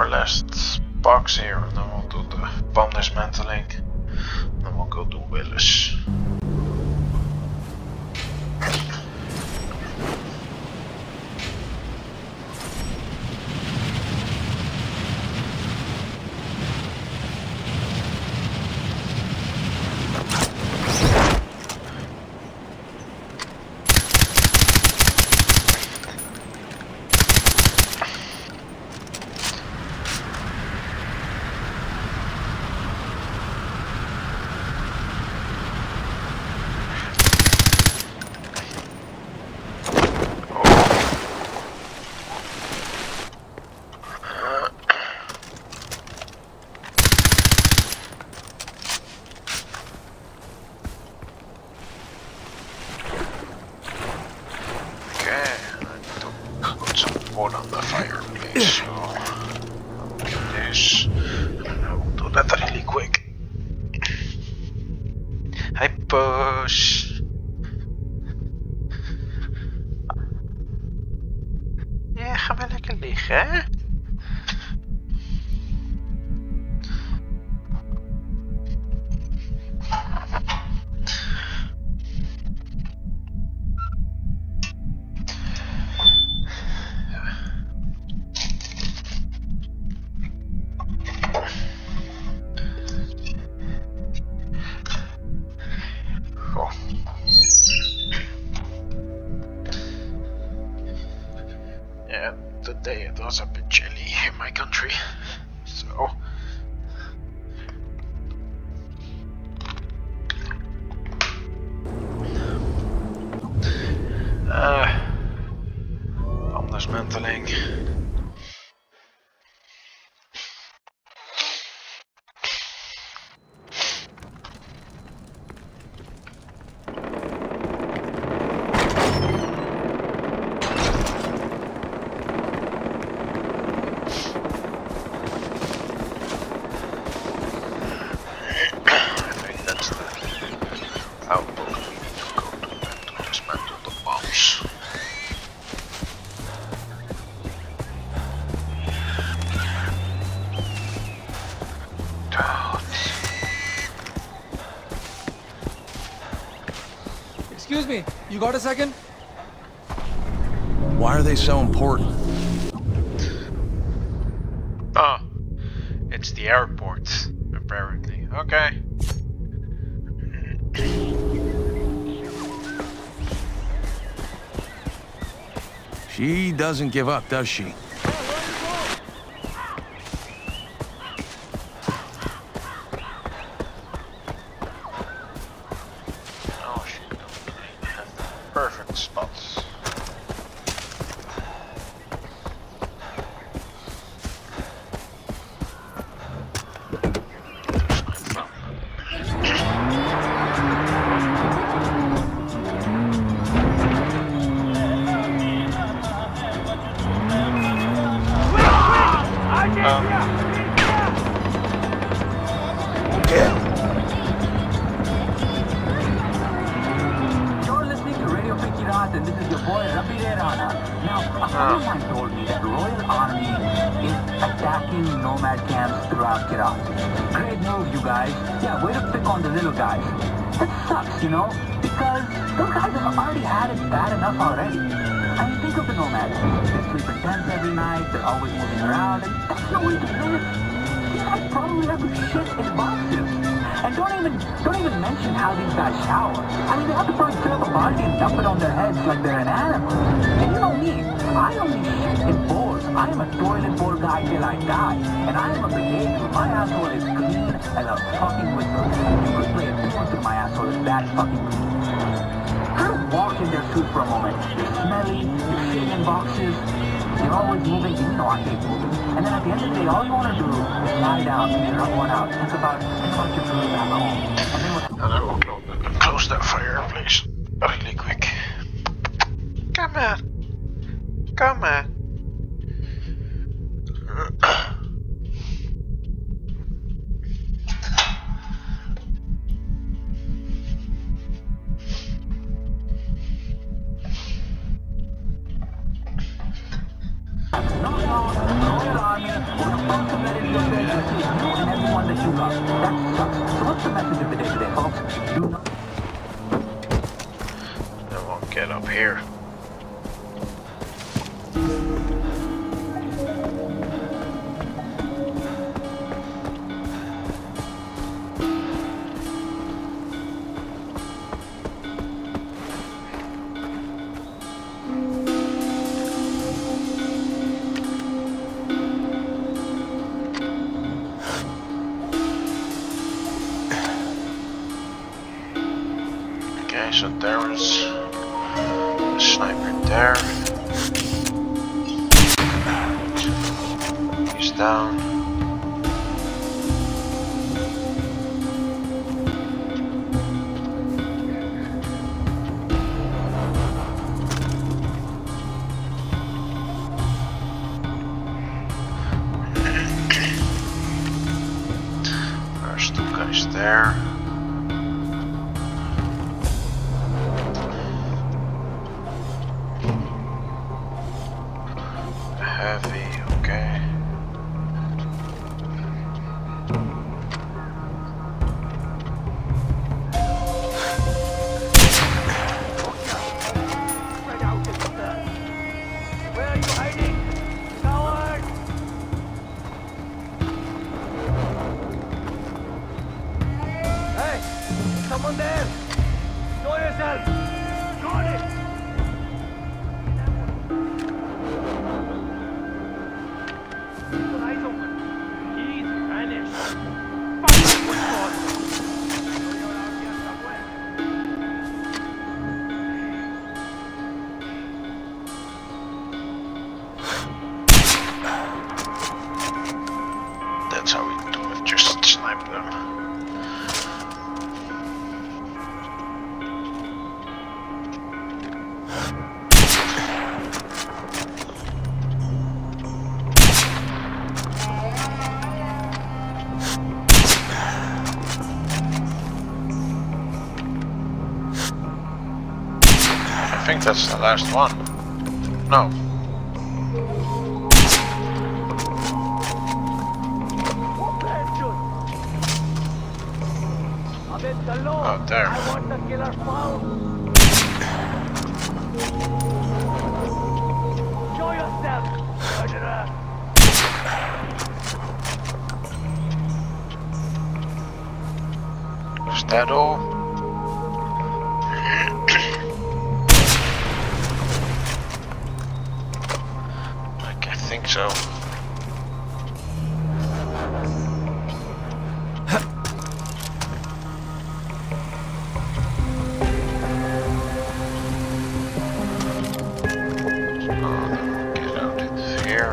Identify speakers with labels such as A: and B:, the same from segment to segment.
A: last box here, and then we'll do the bomb dismantling. Then we'll go to Willis. On the fireplace, so I'll do this, and I will do that really quick. Hi, push. Ja, ga maar lekker liggen, hè? Yeah, today it was a bit chilly in my country, so I'm dismantling.
B: Excuse me, you got a second?
C: Why are they so important?
A: Oh, it's the airport, apparently. Okay.
C: She doesn't give up, does she?
A: Oh, she has the perfect spots.
D: You're listening to Radio Pikirat, and this is your boy Rapi Rana. Now, a friend of mine told me that Royal Army is attacking nomad camps throughout Kirat. Great move, you guys. Yeah, way to pick on the little guys. That sucks, you know, because those guys have already had it bad enough already. I mean, think of the nomads. They sleep in tents every night, they're always moving around, and that's no way to live. These guys probably have to shit in boxes. And don't even mention how these guys shower. I mean, they have to probably fill up a baldi and dump it on their heads like they're an animal. And you know me, I only shit in bowls. I am a toilet bowl guy till I die. And I am a brigade dude. My asshole is clean as a fucking whistle. You could play a tune to my asshole is that fucking clean. Try to walk in their suit for a moment. You're smelly, you're shitting in boxes, you're always moving, you know I hate moving. And then at the end of the day, all you want to do is lie down and rub one out. Think about your food back home. And then what...
A: And I will close that fireplace really quick. Come on. Come on.
D: No, Royal Army committed yourself to see you and everyone that you love. That sucks. So what's the message of the day today, folks? Do not...
A: I won't get up here. Okay, so there is a sniper there. He's down. There's two guys there. Heavy, okay.
D: Where are you hiding? Coward! Hey! Someone there! Show yourself! Got it! Eyes open. He's vanished. Fuck that football. You're out here somewhere.
A: That's how we do it, just snipe them. I think that's the last one. No. Oh, there.
D: I want the killer found. Show yourself, murderer.
A: Is that all? I think so. Get out of here.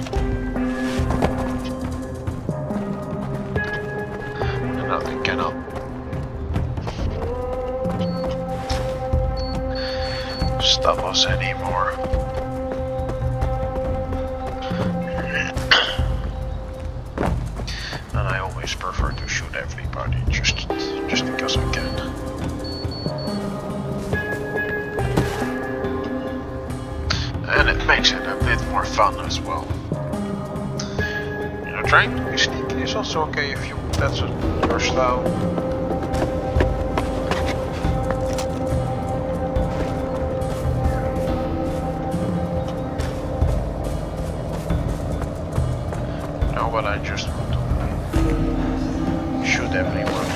A: And nothing cannot stop us anymore. And I always prefer to shoot everybody just because I can. And it makes it a bit more fun as well. You know, trying to be sneaky is also okay if that's your style. No, but I just want to shoot everyone.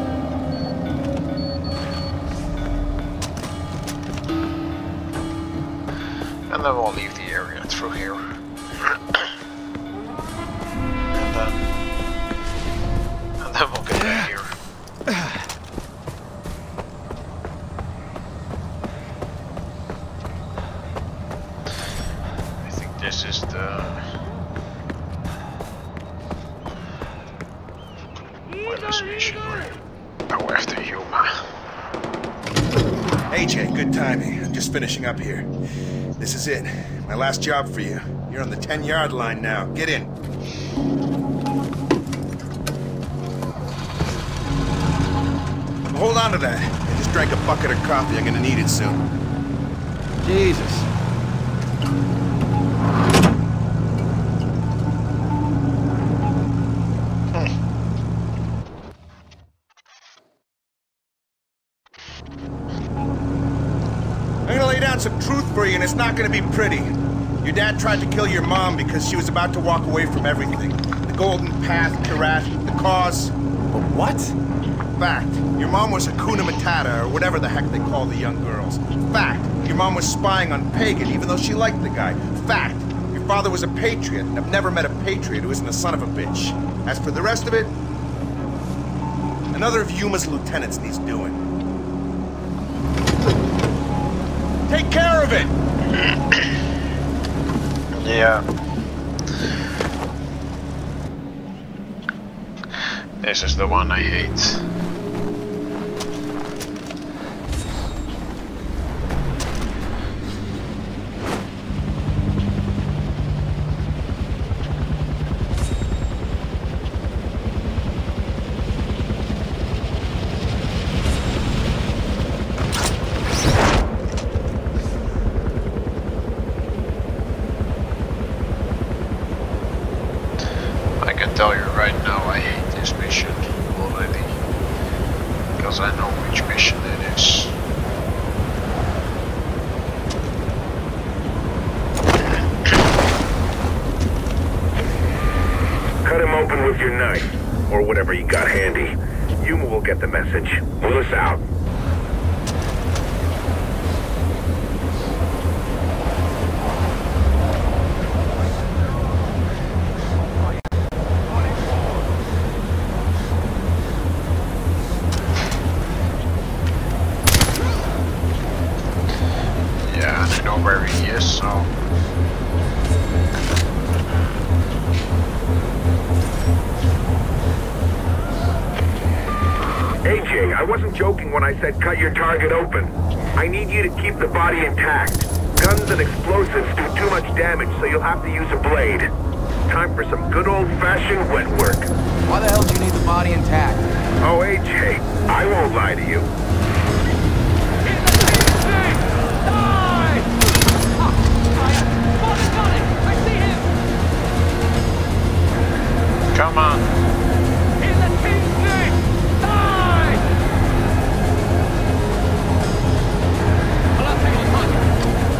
A: And then we'll leave the area through here. and then we'll get back here. I think this is the weapons mission. Go after Yuma.
E: AJ, good timing. I'm just finishing up here. This is it. My last job for you. You're on the 10-yard line now. Get in. Hold on to that. I just drank a bucket of coffee. I'm gonna need it soon.
C: Jesus.
E: some truth for you, and it's not gonna be pretty. Your dad tried to kill your mom because she was about to walk away from everything. The Golden Path, Kyrat, the cause.
C: But what?
E: Fact. Your mom was Hakuna Matata, or whatever the heck they call the young girls. Fact. Your mom was spying on Pagan, even though she liked the guy. Fact. Your father was a patriot, and I've never met a patriot who isn't a son of a bitch. As for the rest of it, another of Yuma's lieutenants needs doing. Take care of it!
A: Yeah. This is the one I hate. I can tell you right now I hate this mission already, because I know which mission it is.
F: Cut him open with your knife, or whatever you got handy. Yuma will get the message. Willis out.
A: Where he is, so
F: AJ, I wasn't joking when I said cut your target open. I need you to keep the body intact. Guns and explosives do too much damage, so you'll have to use a blade. Time for some good old-fashioned wet work.
B: Why the hell do you need the body intact?
F: Oh, AJ, I won't lie to you.
A: come on.
G: In the king's name, die! Well, I'll take your punch.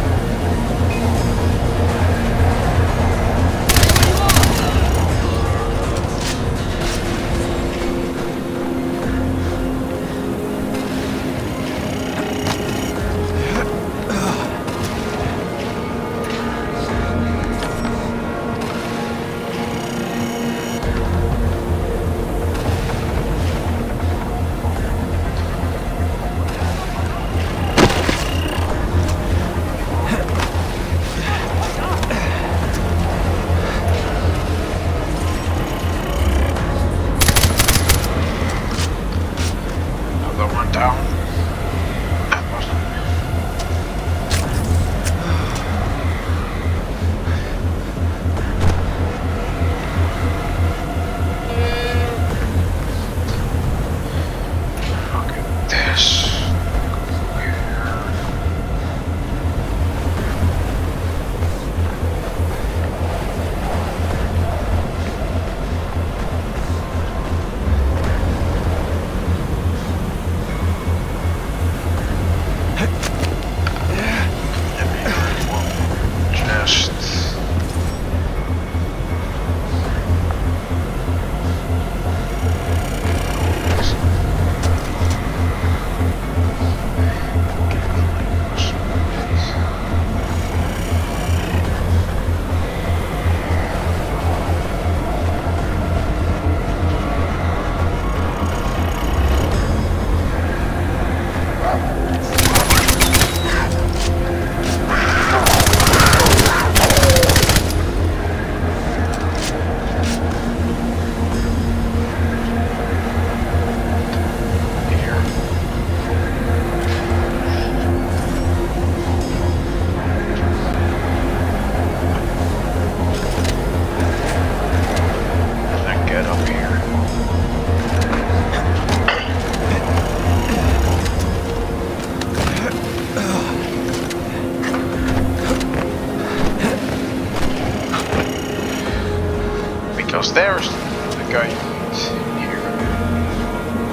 A: Because there's the guy here.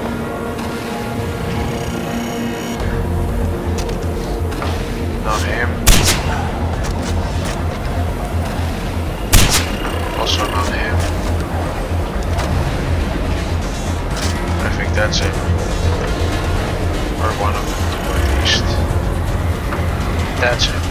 A: Not him. Also not him. I think that's him. Or one of them at least. That's him.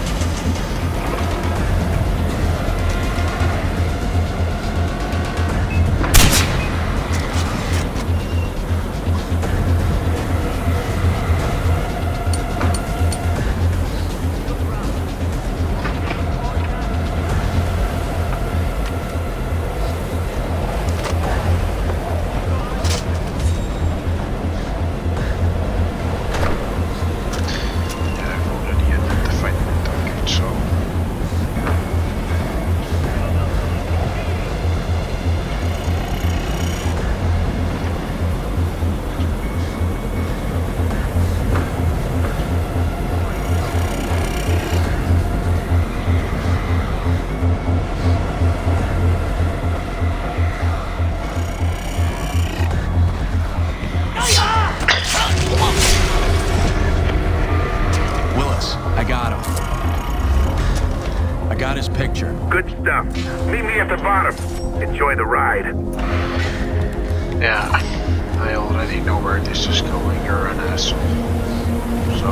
F: Good stuff. Meet me at the bottom. Enjoy the ride.
A: Yeah, I already know where this is going. You're an asshole. So,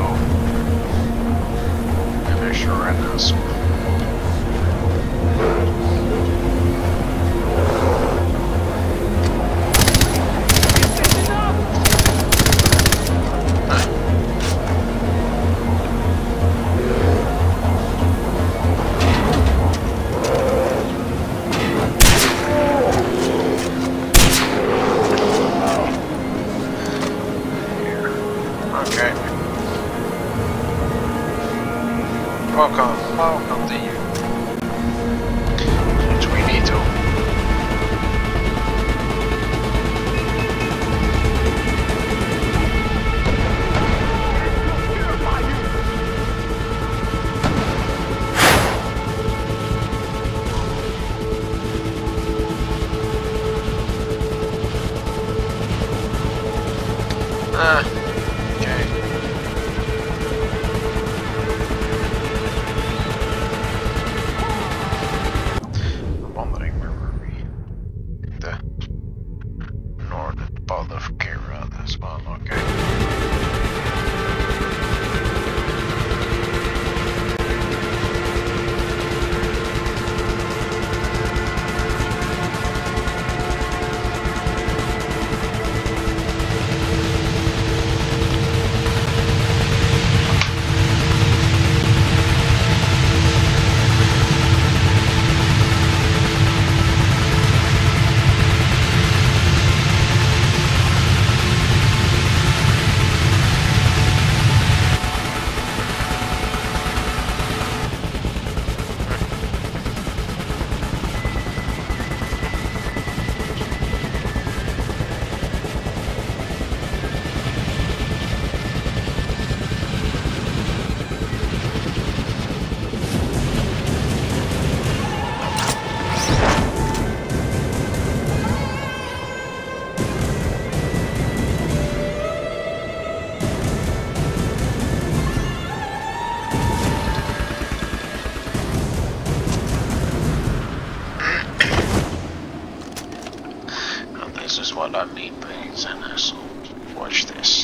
A: I'm sure an asshole. Welcome to you. Since we need to. This is what I need, Baines and Asshole. Watch this.